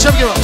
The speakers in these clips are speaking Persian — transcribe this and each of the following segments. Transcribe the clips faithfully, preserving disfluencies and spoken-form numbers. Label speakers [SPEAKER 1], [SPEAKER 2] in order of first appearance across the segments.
[SPEAKER 1] شب گیوا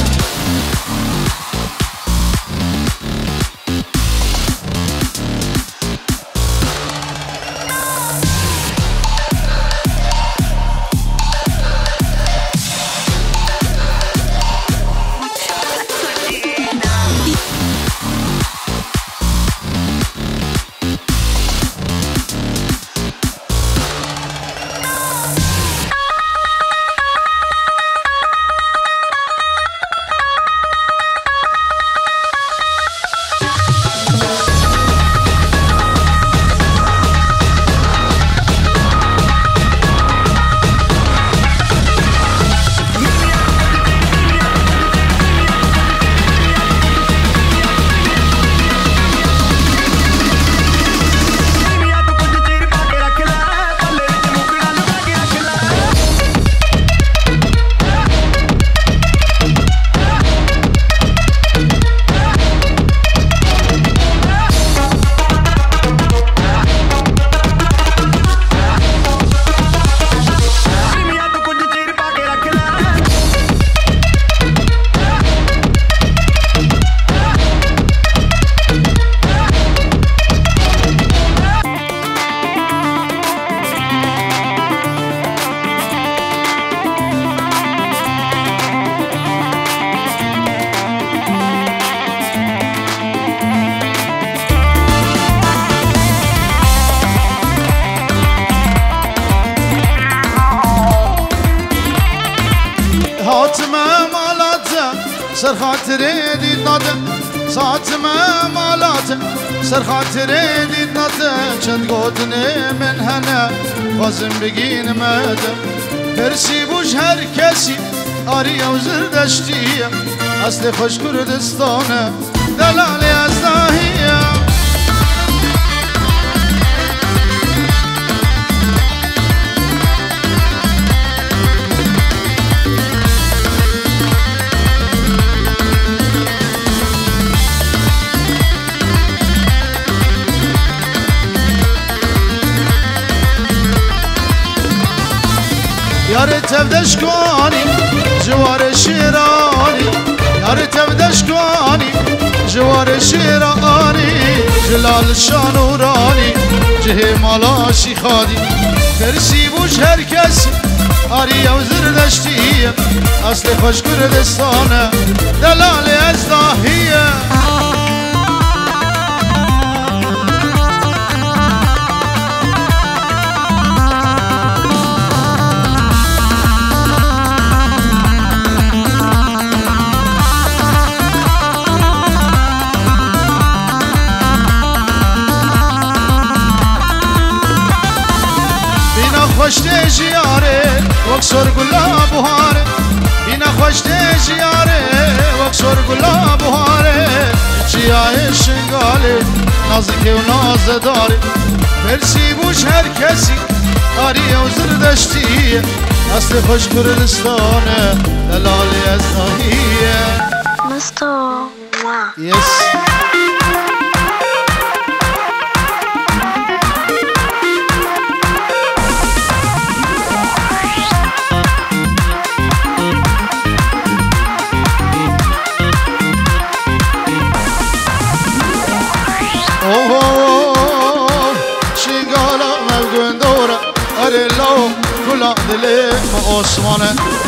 [SPEAKER 1] سر خاطري دي نادم ساعتما مالات سر خاطري دي نادم چند قدني من هنا خوازم بگین مدم پرسی بوش هر کسی آری و زردشتیه اصل خوش کردستانه دلالی از داهیه یار تبدش کنی جوار شیرانی یار تبدش کنی جوار شیرانی جلال شانورانی جه مالا شیخادی فرسی بوش هر کسی آری و زردشتیه اصل خوش کردستانه دلال از داهیه خوشته جیاره وکسر گلا بهاره بینا خوشته جیاره وکسر گلا بهاره چیای شنگاله نازک و نازداره پرسی بوش هر کسی آری و زردشتیه اصل خوش کردستانه دلالی از ناهیه
[SPEAKER 2] مستو
[SPEAKER 1] یس دل ما عثمانه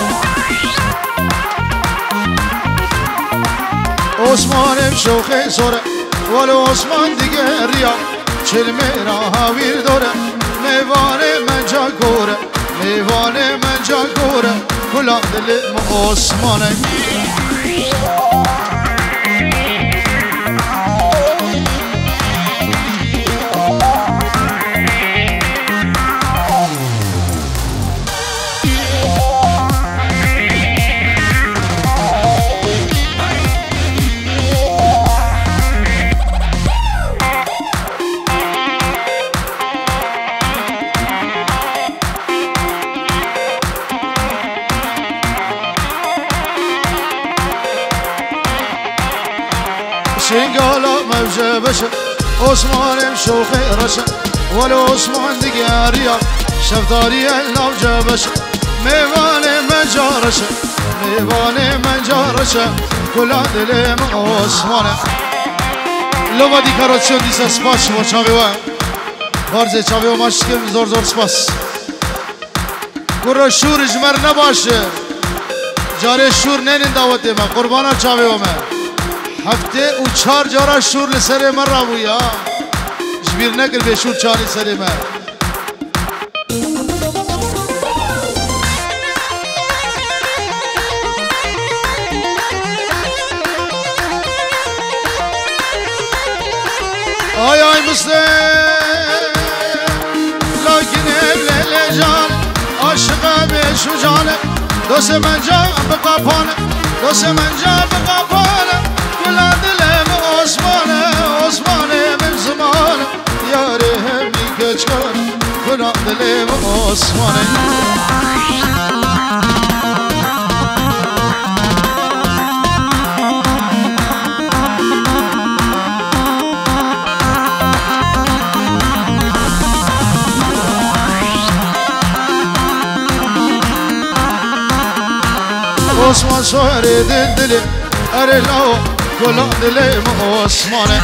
[SPEAKER 1] عثمانم شوخه سوره ولو عثمان دیگه ریا چلمه را هاویر داره میوانه من جا گوره میوانه من جا گوره کلا دل ما عثمانه شنگالا موجه بشه عثمانم شوخه رشه ولو عثمان دیگه ریا شفتاری لوجه بشه میوان من جارشه میوان من جارشه رشه کلا دلم آسمانه لوا دی کاراتشون دیسا سپاس شما چاوی و بارزه چاوی و ماشکم زور زور سپاس کرا شور جمر نباشه جاره شور نینین دعوته من قربانا چاوی و من هفته و چار جارا شور لسر من را بویا جبیر نکر به شور چانی سر من آی آی مسلم لکن لیل جان عاشق بیشو جانه دوست من جان بقاپانه دوست من جان بقاپانه کلا دلم آسمانه آسمانه من زمانه یاره همی کچکانه کلا دلم آسمانه osman sohre dil dili ere lao kola dilim osmane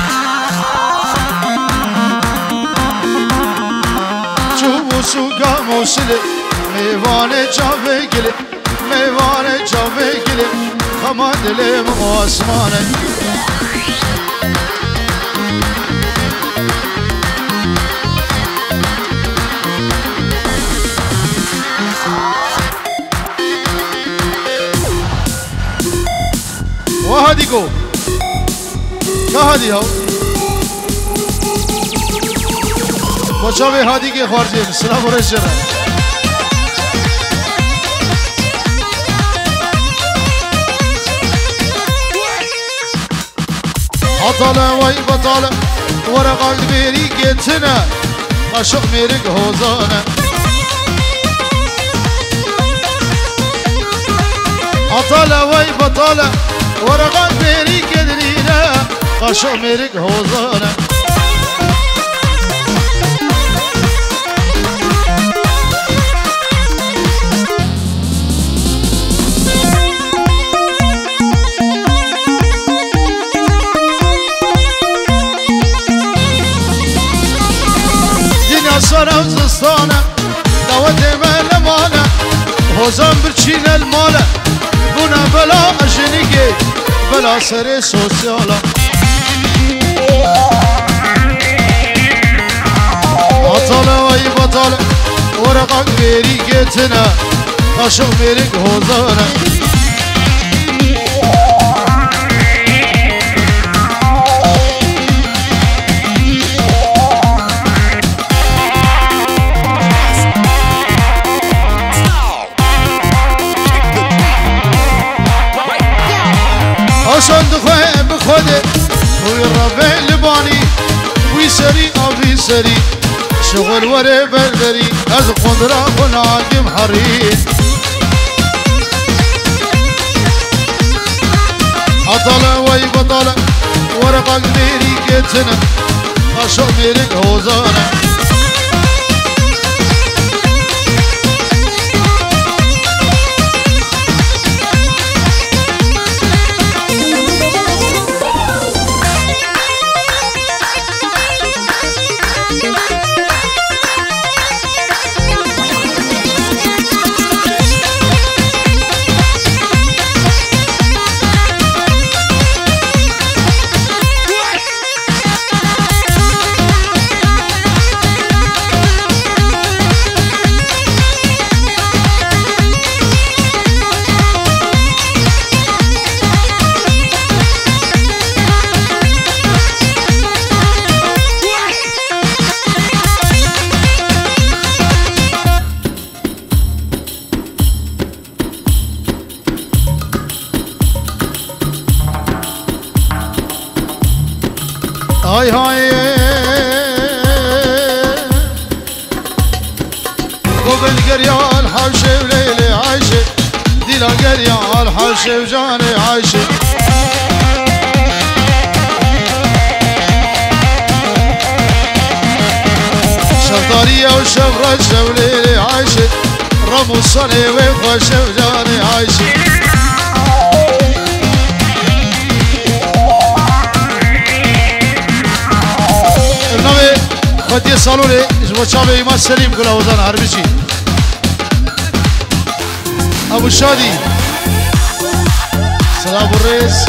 [SPEAKER 1] çubu su gamosili meyvane çave gili meyvane çave gili kama dilim osmane وهادي جو كهادي هو بچاوي هادي के خارجي سلام ورشنا عطله وي بطاله ورق البيري جتنا عشق ميرك هوزانه عطله وي بطاله ورقات بيري كدرينا قشو ميرك هوزانا دنيا صار وزستانا دعوت مالمانا هوزان برشين المالا بنا بلا أجنيكي بلا سري سوسيالا عطالة وي بطالة ورقك بيري جيتنا قشو ميرك هوزانا عشان دخوه بخوده وي الربع لباني وي سري أبي سري شغل وري بردري از قدرة قناقم حرير عطلة وي بطلة ورقك ميري كتنا عشان ميرك هوزانا هاي هاي قبل قريان حوشي وليلي عايشة ديلا قريان حوشي وجاني عايشة شفطارية وشفرة وليلي عايشة رمو الصني وخوشي وجاني عايشة هدیه سالونه جبو چاوه ایمان سلیم گل آوزان حربی چی ابو شادی سلام الرئيس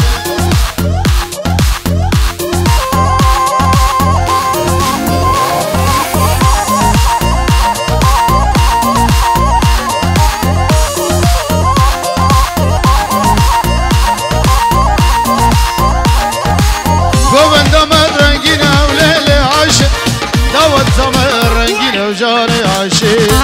[SPEAKER 1] قوند من رنگینه و لیل عاشق دعوت من رنگینه و جان عاشق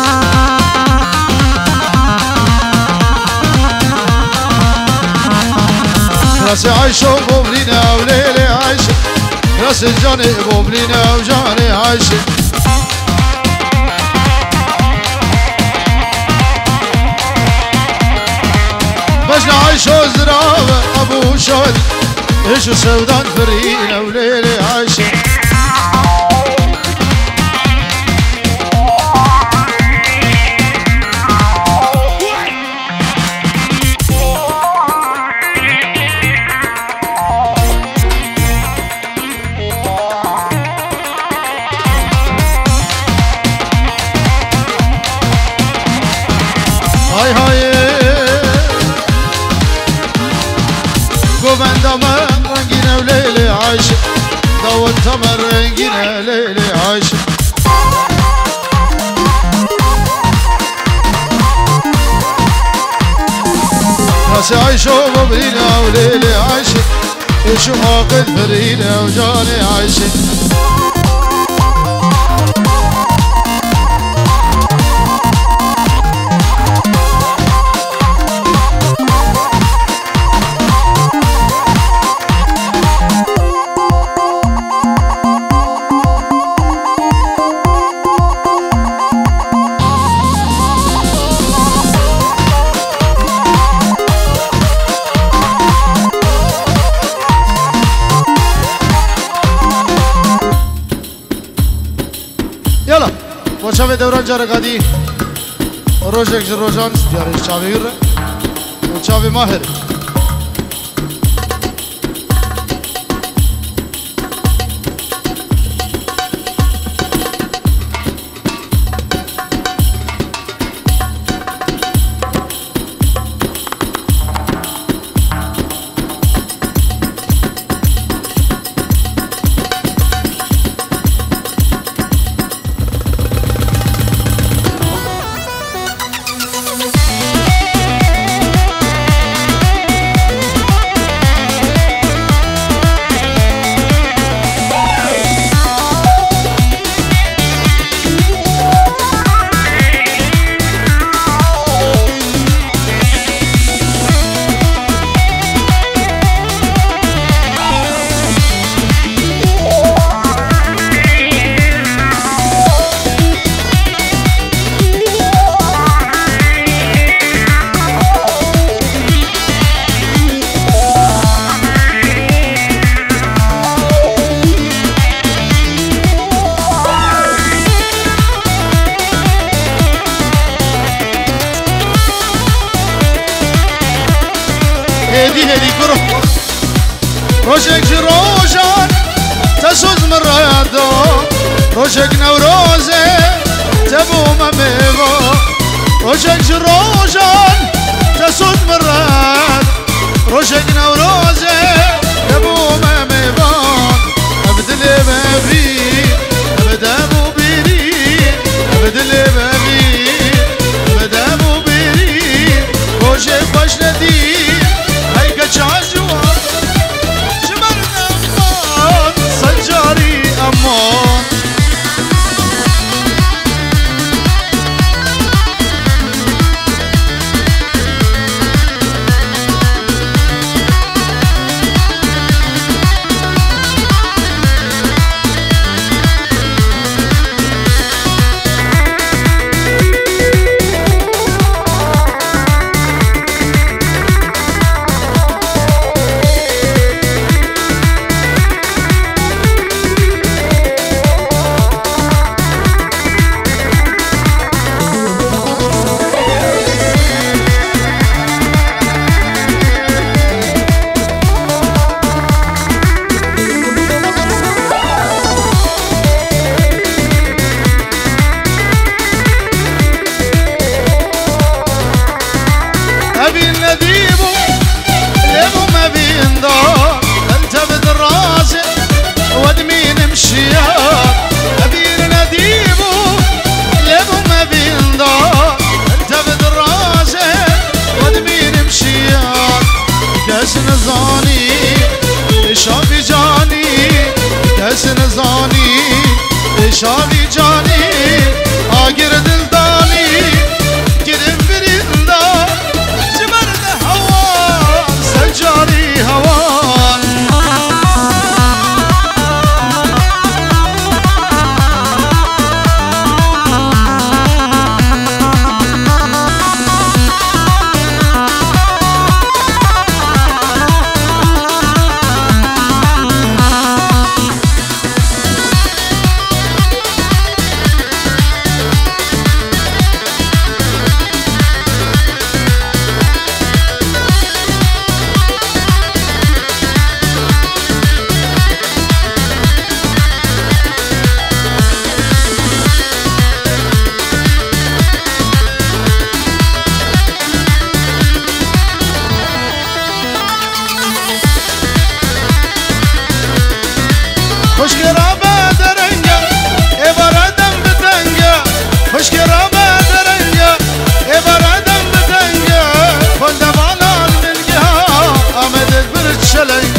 [SPEAKER 1] راس عاشق بوبلینه و لیل عاشق راس جان بوبلینه و جان عاشق بجن عاشق زراوه ابو شادي ايش سودان فرينا وليلي عاشق هاي هاي قوبند من رنگینه و لیل عاشق دعوت من رنگینه لیل عاشق راس عاشق ببرینه و لیل عاشق ایشو عاقد فرینه و جان عاشق يلا وشافي دوران جارقادي روجك روجان دياري شافير وشافي ماهر هدي هدي كرو روشك جروجان تسوز من رياضو روشك نوروزي تبو مميبو روشك جروجان تسوز من رياض روشك نوروزي تبو مميبو ابدلي بابي ابدا مبيري ابدلي بابي ابدا مبيري روشك باشندي جاجوا جمرنا أمان سجاري أمان نديبو ليبو ما بيندار التفت الراس ودمين مشيار أبير نديبو ليبو ما بيندار التفت الراس ودمين مشيار كاس نزاني شافي جاني كاس نزاني شافي جاني آقر دلداني قدم بريندا جبرد هوان سجاري هوان Chilling.